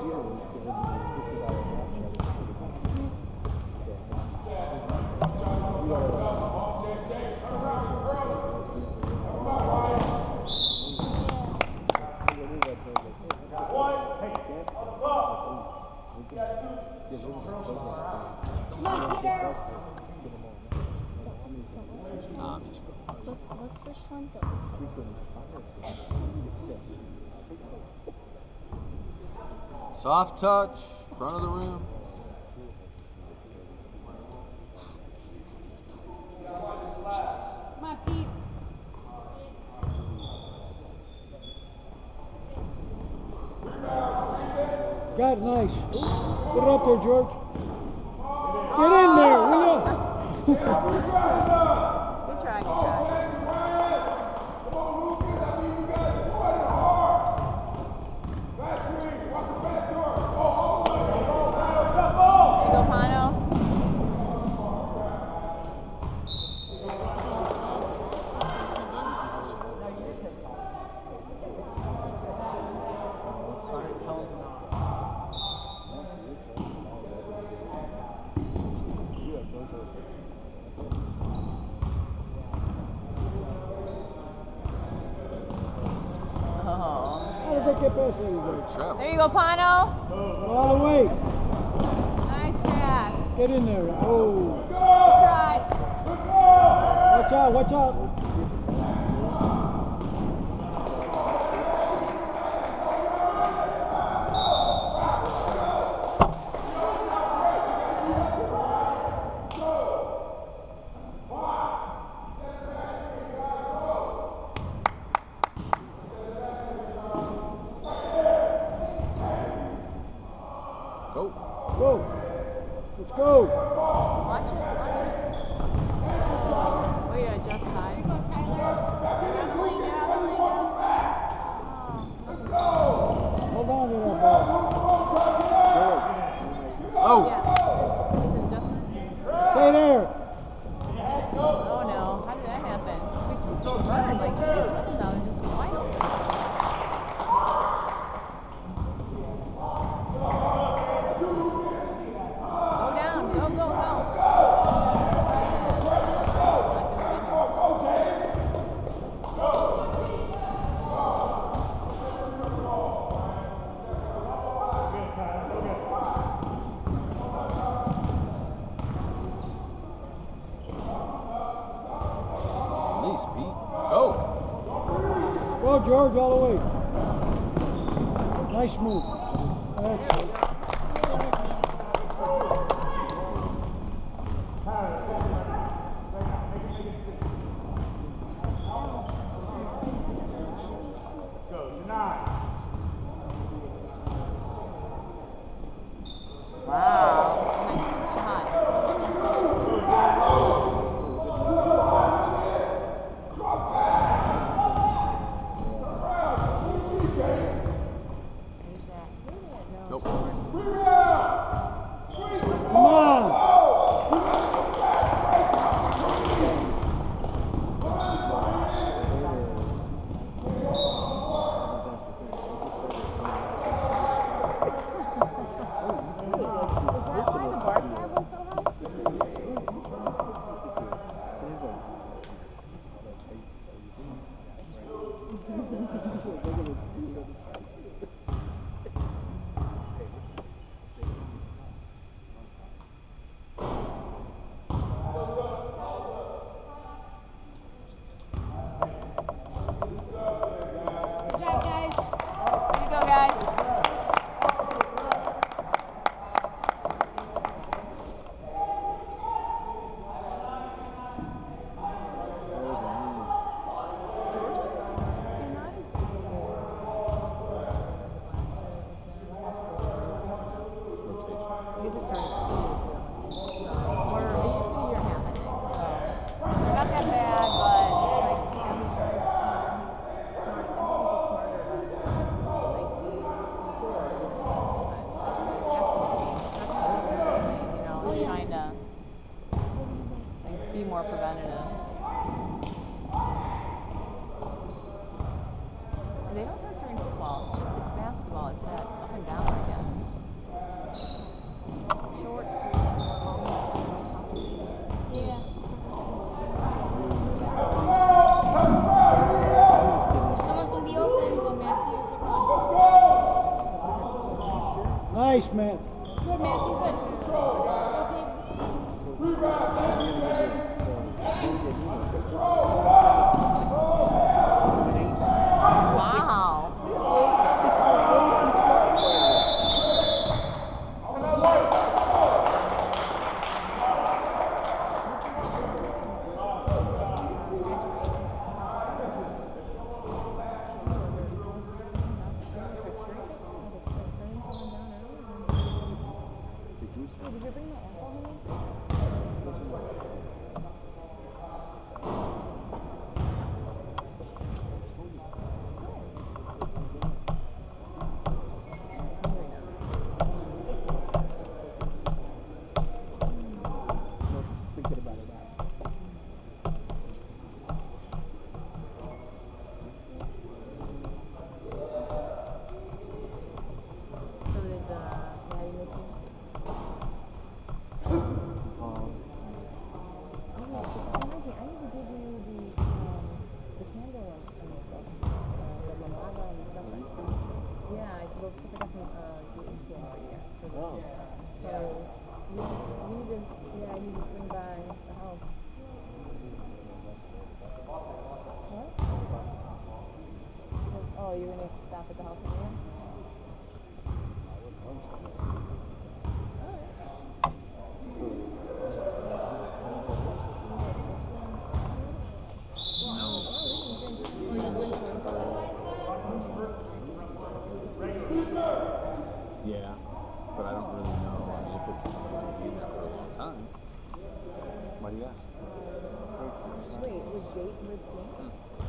Soft touch, front of the room. Come on, Pete. Got it, nice. Put it up there, George. Get in there, will you? Good try, good try. There you go, Pano. All the way. Nice pass. Get in there. Oh. Good try. Watch out, watch out. Go. Let's go. Watch it, watch it. Way to adjust high. There you go, Tyler. Get out of the lane, get out of the lane. Hold on to that ball. Oh. Yeah. Is it adjustment? Stay there. Oh no. How did that happen? We keep running like 6 minutes now. They're just wide open. Go, George, all the way. Nice move. Excellent. More preventative. They don't hurt during football. It's basketball. It's that up and down, I guess. Nice, Matt. Good, Matthew. Good. Wow. Thinking about it now. So did Maddie miss you? I need to give you the candle and stuff. The Lamaga and stuff. Yeah, I will see if I can get you over here. Oh. So you need to, yeah, I need to swing by the house. What? Oh, you're gonna stop at the house anyway? Yeah, but I don't really know. I mean, if it's going to be there for a long time. Why do you ask? Wait, was date with Jane?